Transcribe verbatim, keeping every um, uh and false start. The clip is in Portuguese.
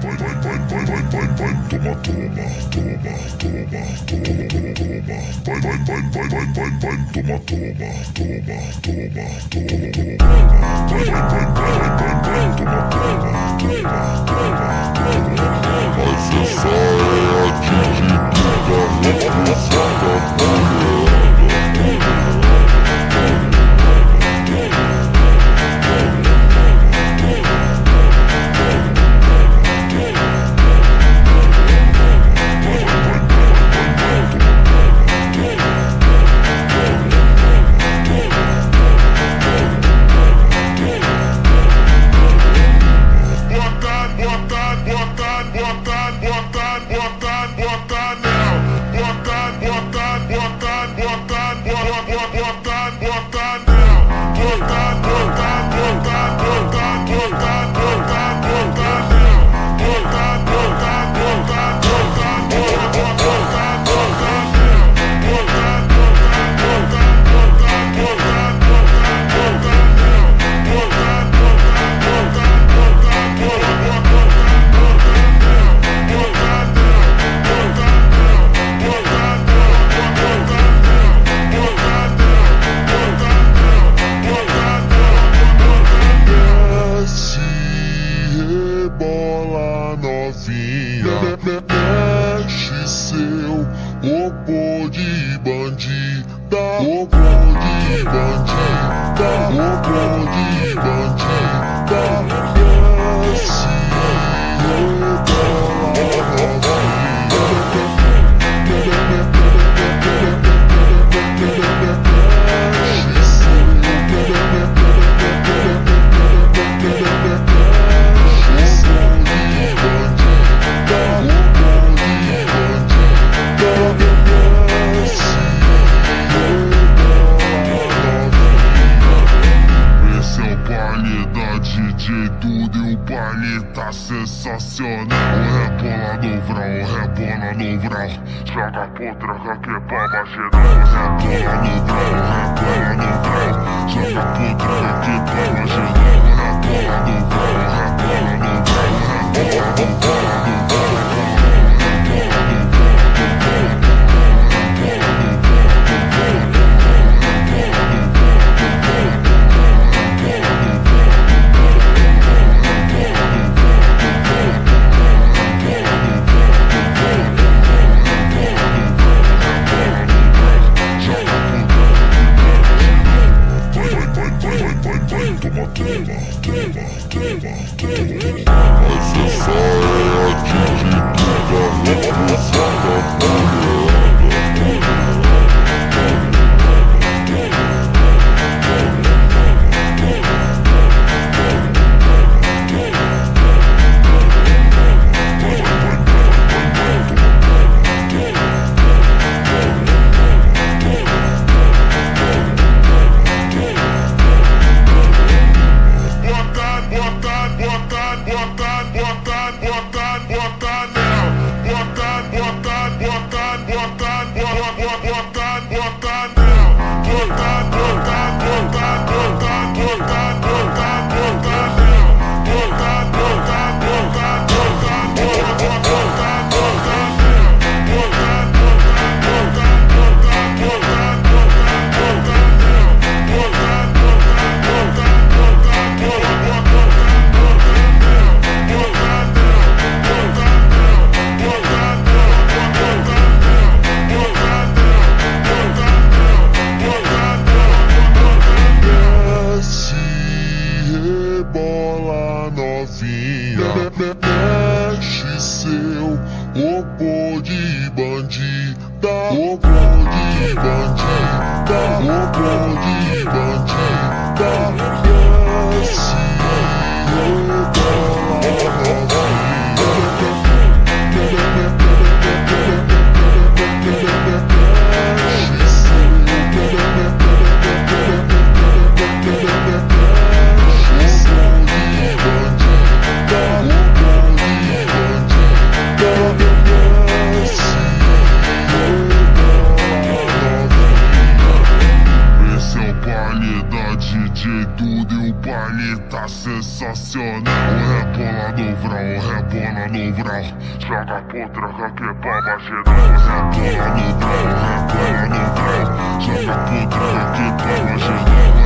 Mexe seu robô de bandida, robô de bandida, robô de bandida. Desce, tá sensacional. Rebola no vrão, rebola no vrão. Joga potranca que é pra baixar. Rebola no vrão, rebola no vrão. Joga potranca que é pra baixar. Rebola no vrão, rebola no vrão. Rebola no vrão, mas essa é a atitude da revolução da mulherada. Mexe seu robô de bandida, robô de bandida, robô de bandida. Desce, D J tudo e o baile tá sensacional. Rebola no no vrau, rebola no vrau. Joga pro troca que é pra baixar. Rebola no vrau, rebola no vrau. Joga pro troca que é pra baixar.